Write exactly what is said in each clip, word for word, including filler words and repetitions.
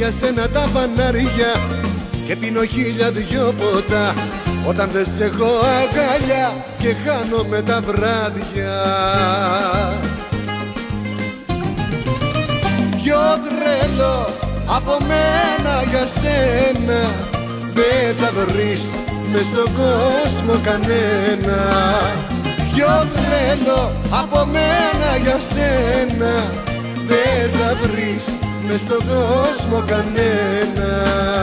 για σένα τα φανάρια και πίνω χίλια δυο ποτά όταν δεν σε έχω αγκαλιά και χάνομαι τα βράδια. Πιο τρελό από μένα για σένα δεν θα βρεις μες στον κόσμο κανένα. Πιο τρελό από μένα για σένα δεν θα βρεις μες στον κόσμο κανένα.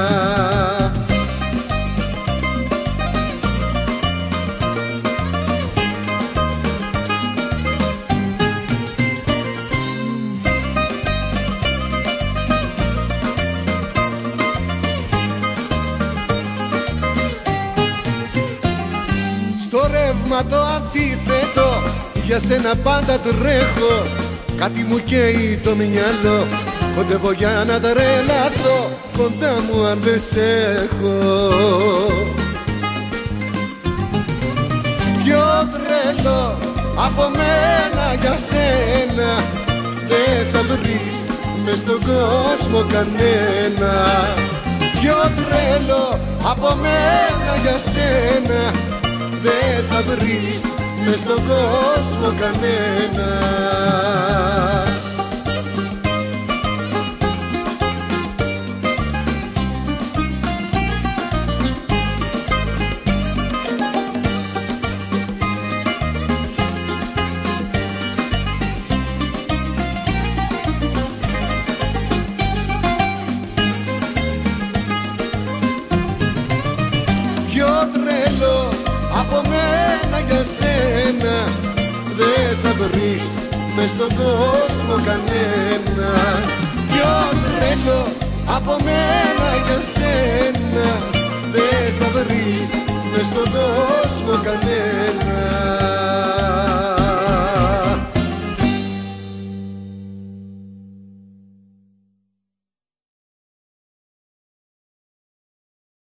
Στο ρεύμα το αντίθετο για σένα πάντα τρέχω. Κάτι μου καίει το μυαλό, κοντεύω για να τρελαθώ κοντά μου αν δεν σ' έχω. Πιο τρελό από μένα για σένα δεν θα βρεις μες στον κόσμο κανένα. Πιο τρελό από μένα για σένα δεν θα βρεις μες στον κόσμο κανένα. Πιο τρελό από μένα για σένα δεν θα βρεις μες στον κόσμο κανένα. Πιο τρελό από μένα για σένα δεν θα βρεις μες στον κόσμο κανένα.